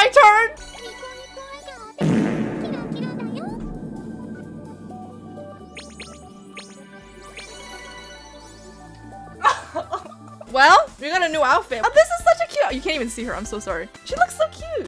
my turn? Well, we got a new outfit. Oh, this is such a cute. You can't even see her. I'm so sorry. She looks so cute.